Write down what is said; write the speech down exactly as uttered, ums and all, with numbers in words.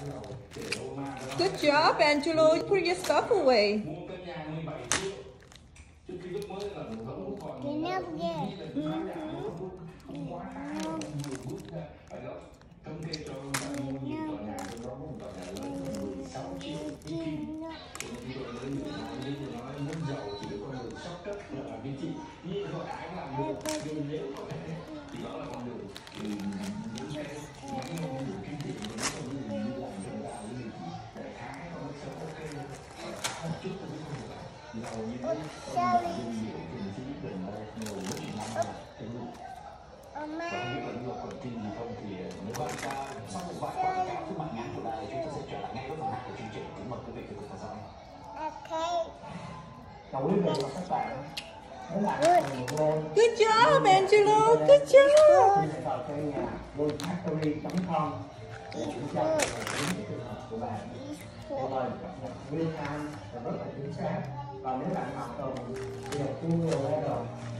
Good job, Angelo. Put your stuff away. Good job, Angelo. Good job. Còn nếu bạn học rồi, bây giờ chưa nhiều ra rồi